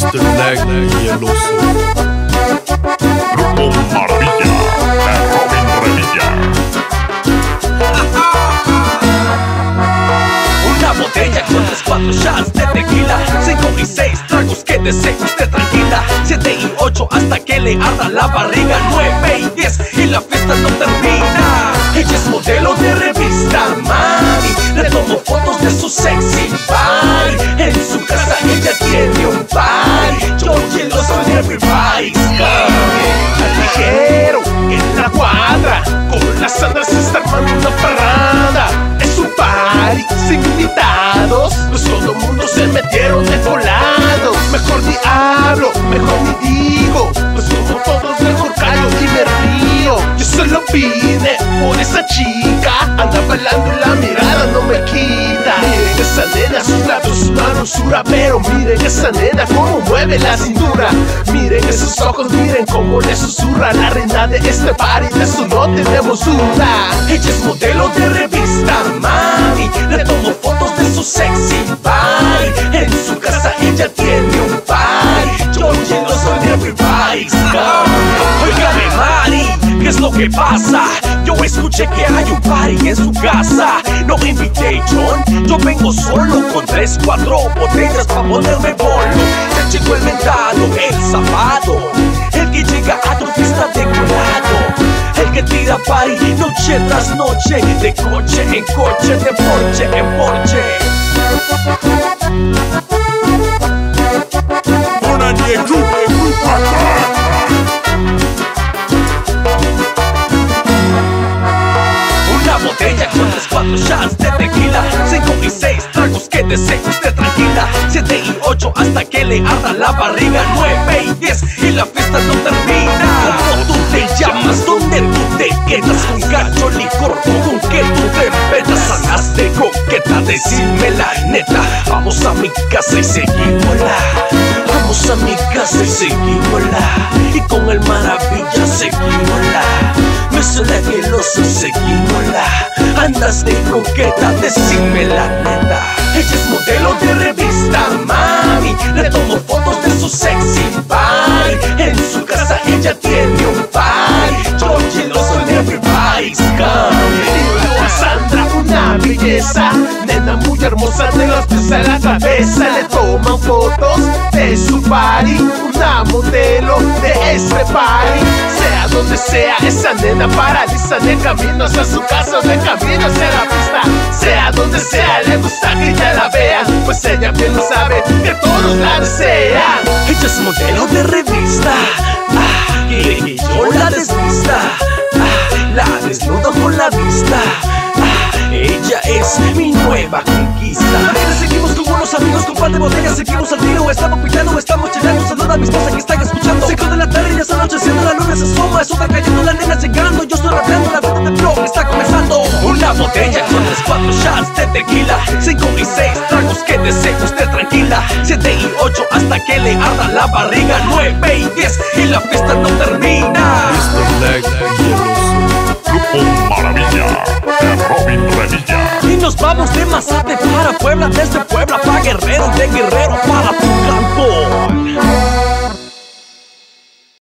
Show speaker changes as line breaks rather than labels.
Mr. Leg y el oso.
Grupo Maravilla de Robin Revilla.
Una botella con 3-4 shots de tequila, 5 y 6 tragos que desee usted tranquila, 7 y 8 hasta que le arda la barriga, 9 y 10 y la fiesta no termina. Ella es modelo de revista, mami, le tomo fotos de su sexy body. En su casa ella tiene un party, yo y el oso en everybody's coming. Al ligero, en la cuadra, con la Sandra se está armando una parranda. Es un party sin invitados, pues todo mundo se metieron de volado. Mejor ni hablo, mejor ni digo, pues como todos mejor callo y me río. Yo solo vine por esa chica, anda bailando y la mirada no me quita. Miren esa nena, sus labios, una dulzura, pero miren esa nena cómo mueve la cintura. Miren esos ojos, miren cómo le susurra. La reina de este party, de eso no tenemos duda. Ella es modelo de revista, mami, le tomo fotos de su sexy body. En su casa ella tiene un party, yo y el oso en everybody's coming. Óigame, Mari, ¿qué es lo que pasa? Yo escuché que hay un party en su casa. No invitation, yo vengo solo con 3-4 botellas pa' ponerme bolo. El chico el mentado, el zapato, el que llega a tu fiesta decorado, el que tira party noche tras noche, de coche en coche, de porche en porche. Una botella con 3-4 shots de tequila, 5 y 6 tragos que desee usted tranquila, 7 y 8 hasta que le arda la barriga, 9 y 10 y la fiesta no termina. ¿Cómo tú te llamas? ¿Dónde tú te quedas? Con cacho licor, con que tú te empedas. Andas de coqueta, decime la neta. Vamos a mi casa y seguimosla. Vamos a mi casa y seguimosla. Y con el Maravilla seguimosla. Me suena que el oso seguimosla. Andas de coqueta, decime la neta. Ella es modelo de revista, mami, le tomo fotos de su sexy body. En su casa ella tiene un party, yo y el oso en everybody's coming. Sandra, una belleza, nena muy hermosa de los pies a la cabeza. Le toman fotos de su party, una modelo de este party. Sea donde sea, esa nena paraliza de camino hacia su casa, de camino hacia la pista. Sea donde sea, le gusta que ya la vean, pues ella bien lo sabe, que todos la desean. Ella es modelo de revista, y yo la desvista, la desnudo con la vista. Ella es mi nueva conquista. Seguimos con unos amigos, con par de botellas, seguimos al tiro. Estamos pintando, estamos chillando. Saluda a mis esposa que están escuchando. 5 de la tarde ya está anocheciendo, la luna se asoma. Eso está cayendo, la nena llegando. Yo estoy rapeando, la vida de flow está comenzando. Una botella con 3-4 shots de tequila, 5 y 6 tragos que desee usted tranquila, 7 y 8 hasta que le arda la barriga, 9 y 10 y la fiesta no termina.
Mr. Leg y el oso.
Grupo Maravilla de Robin Revilla.
Y nos vamos de Mazate para Puebla, desde Puebla pa' Guerrero, de Guerrero